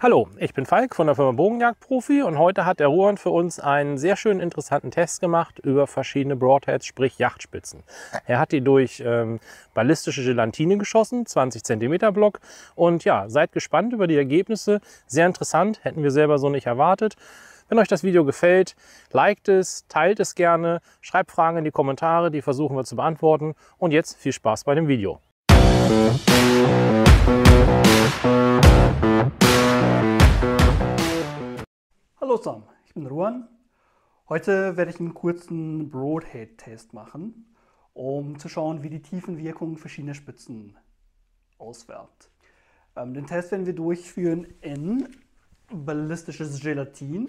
Hallo, ich bin Falk von der Firma Bogenjagdprofi und heute hat der Rohan für uns einen sehr schönen interessanten Test gemacht über verschiedene Broadheads, sprich Yachtspitzen. Er hat die durch ballistische Gelatine geschossen, 20 cm Block, und ja, seid gespannt über die Ergebnisse. Sehr interessant, hätten wir selber so nicht erwartet. Wenn euch das Video gefällt, liked es, teilt es gerne, schreibt Fragen in die Kommentare, die versuchen wir zu beantworten. Und jetzt viel Spaß bei dem Video. Hallo zusammen, ich bin Rohan. Heute werde ich einen kurzen Broadhead-Test machen, um zu schauen, wie die Tiefenwirkung verschiedener Spitzen auswirkt. Den Test werden wir durchführen in ballistisches Gelatin,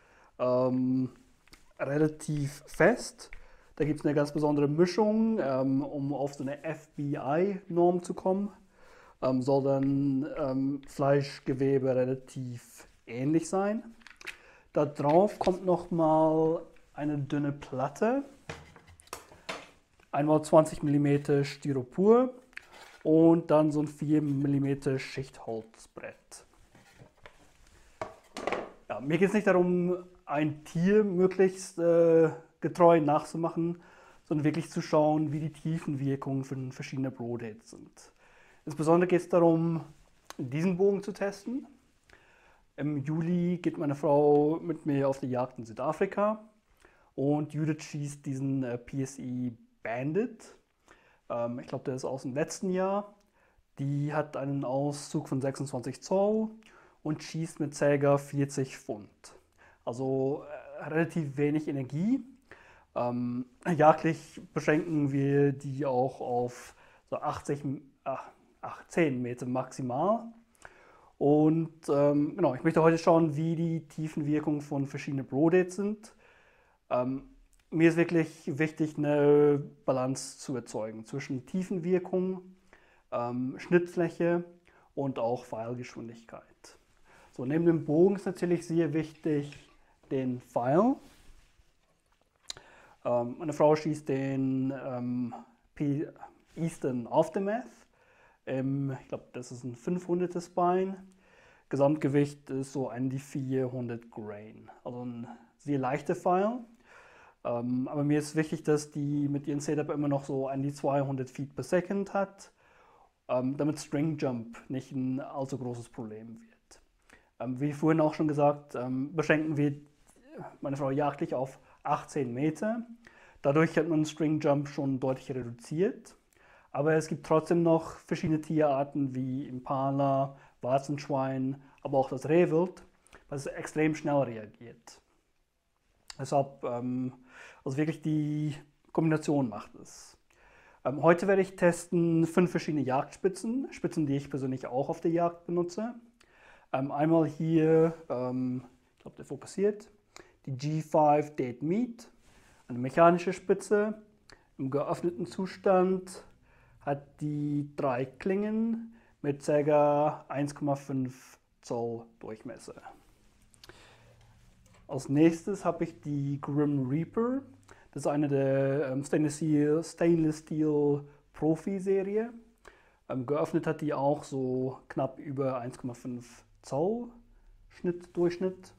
relativ fest. Da gibt es eine ganz besondere Mischung, um auf so eine FBI-Norm zu kommen. Soll dann Fleischgewebe relativ ähnlich sein. Da drauf kommt nochmal eine dünne Platte, einmal 20 mm Styropor und dann so ein 4 mm Schichtholzbrett. Ja, mir geht es nicht darum, ein Tier möglichst getreu nachzumachen, sondern wirklich zu schauen, wie die Tiefenwirkungen von verschiedenen Broadheads sind. Insbesondere geht es darum, diesen Bogen zu testen. Im Juli geht meine Frau mit mir auf die Jagd in Südafrika und Judith schießt diesen PSE Bandit. Ich glaube, der ist aus dem letzten Jahr. Die hat einen Auszug von 26 Zoll und schießt mit ca. 40 Pfund. Also relativ wenig Energie. Jagdlich beschränken wir die auch auf so 18 Meter maximal. Und genau, ich möchte heute schauen, wie die Tiefenwirkungen von verschiedenen Broadheads sind. Mir ist wirklich wichtig, eine Balance zu erzeugen zwischen Tiefenwirkung, Schnittfläche und auch Pfeilgeschwindigkeit. So, neben dem Bogen ist natürlich sehr wichtig den Pfeil. Meine Frau schießt den Eastern Aftermath. Ich glaube, das ist ein 500er Bein. Gesamtgewicht ist so an die 400 Grain. Also ein sehr leichter Pfeil. Aber mir ist wichtig, dass die mit ihrem Setup immer noch so an die 200 Feet per Second hat, damit String Jump nicht ein allzu großes Problem wird. Wie vorhin auch schon gesagt, beschränken wir meine Frau jagdlich auf 18 Meter. Dadurch hat man String Jump schon deutlich reduziert. Aber es gibt trotzdem noch verschiedene Tierarten wie Impala, Warzenschwein, aber auch das Rehwild, was extrem schnell reagiert. Deshalb, also wirklich die Kombination macht es. Heute werde ich testen 5 verschiedene Jagdspitzen, Spitzen, die ich persönlich auch auf der Jagd benutze. Einmal hier, ich glaube, der fokussiert, die G5 Dead Meat, eine mechanische Spitze im geöffneten Zustand. Hat die 3 Klingen mit ca. 1,5 Zoll Durchmesser. Als nächstes habe ich die Grim Reaper. Das ist eine der Stainless Steel Profi-Serie. Geöffnet hat die auch so knapp über 1,5 Zoll Durchschnitt.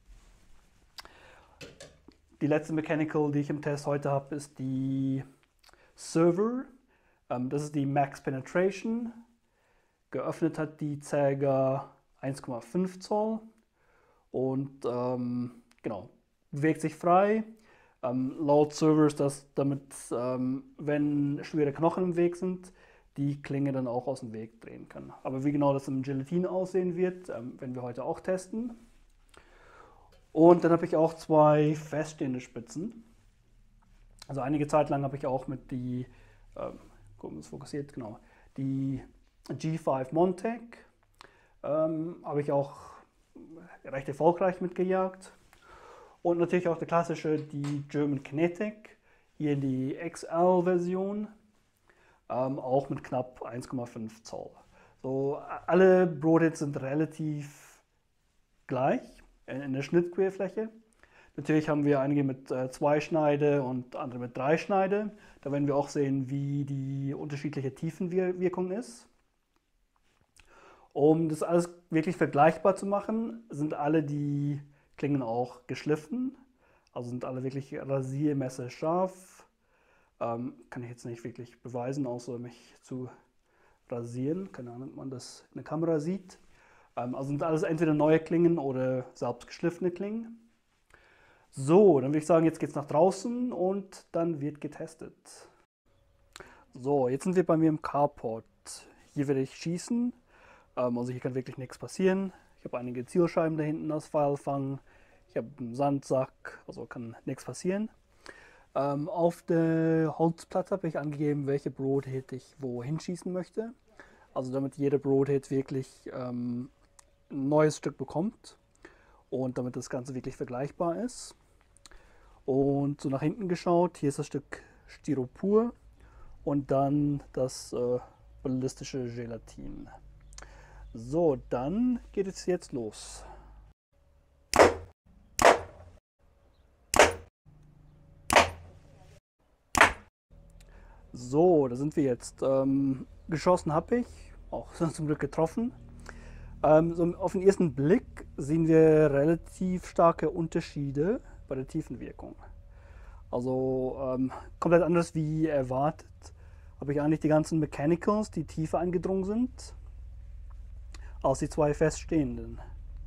Die letzte Mechanical, die ich im Test heute habe, ist die Server. Das ist die Max Penetration. Geöffnet hat die ca. 1,5 Zoll und genau, bewegt sich frei. Laut Server ist das damit, wenn schwere Knochen im Weg sind, die Klinge dann auch aus dem Weg drehen kann. Aber wie genau das im Gelatin aussehen wird, werden wir heute auch testen. Und dann habe ich auch 2 feststehende Spitzen. Also einige Zeit lang habe ich auch mit die es fokussiert, genau. Die G5 Montec habe ich auch recht erfolgreich mitgejagt. Und natürlich auch der klassische, die German Kinetic, hier die XL-Version, auch mit knapp 1,5 Zoll. So, alle Broadheads sind relativ gleich in der Schnittquerfläche. Natürlich haben wir einige mit 2 Schneide und andere mit 3 Schneide. Da werden wir auch sehen, wie die unterschiedliche Tiefenwirkung ist. Um das alles wirklich vergleichbar zu machen, sind alle die Klingen auch geschliffen. Also sind alle wirklich rasiermesserscharf. Kann ich jetzt nicht wirklich beweisen, außer mich zu rasieren. Keine Ahnung, ob man das in der Kamera sieht. Also sind alles entweder neue Klingen oder selbst geschliffene Klingen. So, dann würde ich sagen, jetzt geht es nach draußen und dann wird getestet. So, jetzt sind wir bei mir im Carport. Hier werde ich schießen. Also hier kann wirklich nichts passieren. Ich habe einige Zielscheiben da hinten als Pfeilfang. Ich habe einen Sandsack, also kann nichts passieren. Auf der Holzplatte habe ich angegeben, welche Broadhead ich wohin schießen möchte. Also damit jeder Broadhead wirklich ein neues Stück bekommt und damit das Ganze wirklich vergleichbar ist. Und so nach hinten geschaut, hier ist das Stück Styropor und dann das ballistische Gelatin. So, dann geht es jetzt los. So, da sind wir jetzt. Geschossen habe ich, auch zum Glück getroffen. So auf den ersten Blick sehen wir relativ starke Unterschiede bei der Tiefenwirkung. Also komplett anders wie erwartet. Habe ich eigentlich die ganzen Mechanicals, die tiefer eingedrungen sind, als die zwei feststehenden.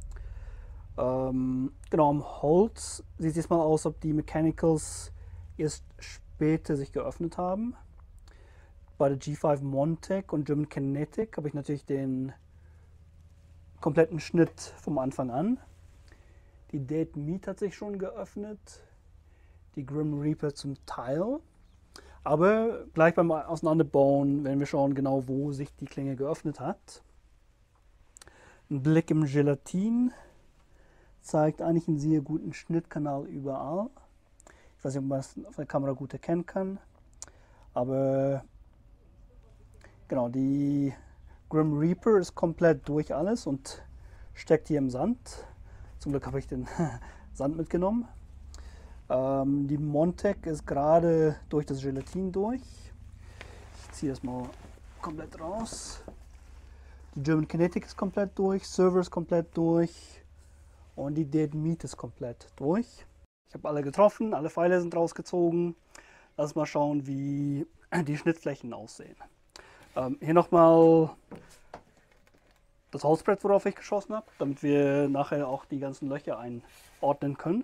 Genau, am Holz sieht es mal aus, ob die Mechanicals erst später sich geöffnet haben. Bei der G5 Montec und German Kinetic habe ich natürlich den kompletten Schnitt vom Anfang an. Die Dead Meat hat sich schon geöffnet, die Grim Reaper zum Teil. Aber gleich beim Auseinanderbauen werden wir schauen genau, wo sich die Klinge geöffnet hat. Ein Blick im Gelatin zeigt eigentlich einen sehr guten Schnittkanal überall. Ich weiß nicht, ob man das auf der Kamera gut erkennen kann, aber genau, die Grim Reaper ist komplett durch alles und steckt hier im Sand. Zum Glück habe ich den Sand mitgenommen. Die Montec ist gerade durch das Gelatin durch. Ich ziehe das mal komplett raus. Die German Kinetic ist komplett durch, Server ist komplett durch und die Dead Meat ist komplett durch. Ich habe alle getroffen, alle Pfeile sind rausgezogen. Lass mal schauen, wie die Schnittflächen aussehen. Hier nochmal das Holzbrett, worauf ich geschossen habe, damit wir nachher auch die ganzen Löcher einordnen können.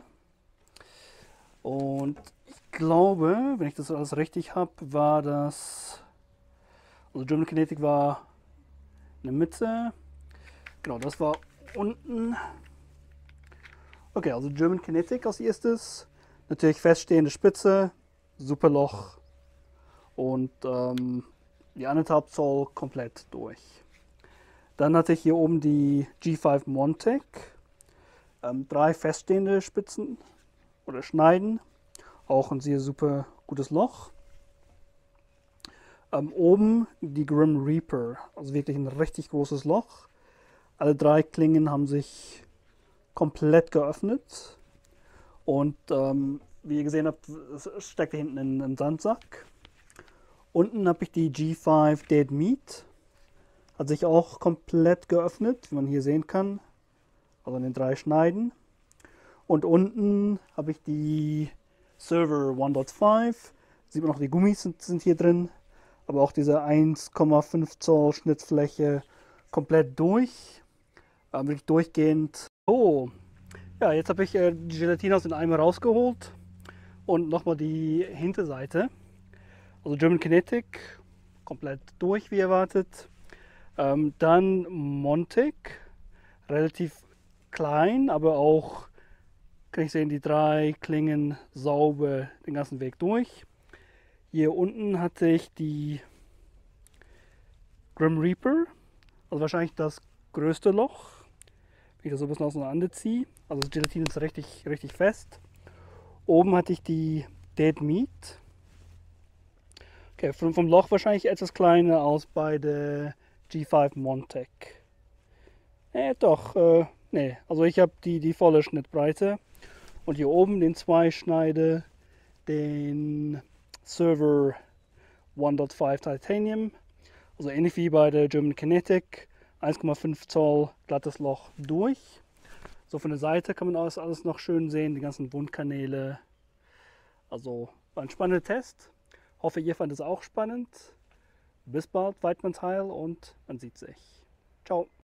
Und ich glaube, wenn ich das alles richtig habe, war das, also German Kinetic war in der Mitte, genau, das war unten. Okay, also German Kinetic als erstes, natürlich feststehende Spitze, super Loch und die 1,5 Zoll komplett durch. Dann hatte ich hier oben die G5 Montec, 3 feststehende Spitzen oder Schneiden, auch ein sehr super gutes Loch. Oben die Grim Reaper, also wirklich ein richtig großes Loch. Alle 3 Klingen haben sich komplett geöffnet und wie ihr gesehen habt, es steckt hinten in einen Sandsack. Unten habe ich die G5 Dead Meat, hat sich auch komplett geöffnet, wie man hier sehen kann, also in den 3 Schneiden. Und unten habe ich die Server 1.5, sieht man noch, die Gummis sind hier drin, aber auch diese 1,5 Zoll Schnittfläche komplett durch, wirklich durchgehend. Oh, ja, jetzt habe ich die Gelatine aus dem Eimer rausgeholt und nochmal die Hinterseite. Also German Kinetic, komplett durch wie erwartet. Dann Montec, relativ klein, aber auch, kann ich sehen, die 3 Klingen sauber den ganzen Weg durch. Hier unten hatte ich die Grim Reaper, also wahrscheinlich das größte Loch, wenn ich das so ein bisschen auseinanderziehe. Also das Gelatin ist richtig fest. Oben hatte ich die Dead Meat. Okay, vom Loch wahrscheinlich etwas kleiner als bei der G5 Montec. Nee, also ich habe die volle Schnittbreite. Und hier oben den 2 Schneide, den Server 1.5 Titanium. Also ähnlich wie bei der German Kinetic, 1,5 Zoll glattes Loch durch. So von der Seite kann man alles noch schön sehen, die ganzen Wundkanäle. Also war ein spannender Test. Hoffe, ihr fandet es auch spannend. Bis bald, Weidmanns Heil und man sieht sich. Ciao.